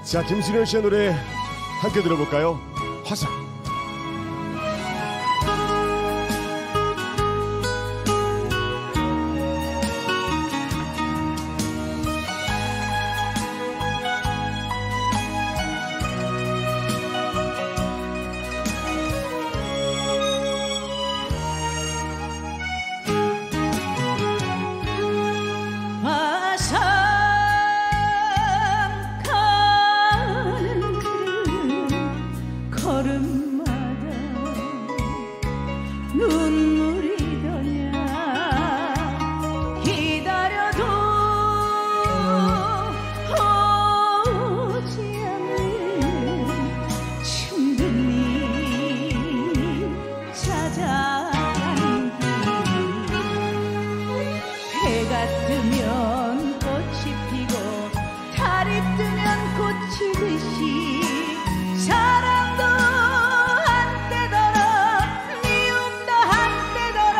자, 김수련 씨의 노래 함께 들어볼까요? 화상. 걸음마다 눈물이 더냐 기다려도 오지 않는 힘든 일 찾아간 길 해가 뜨면 꽃이 피고 달이 뜨면 꽃이 지듯이 사랑도 한때더러 미움도 한때더러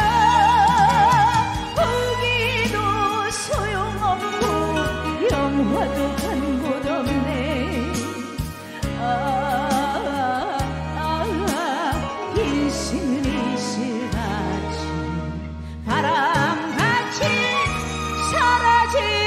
우기도 소용없고 영화도 간 곳 없네. 인생은 이슬같이 바람같이 사라질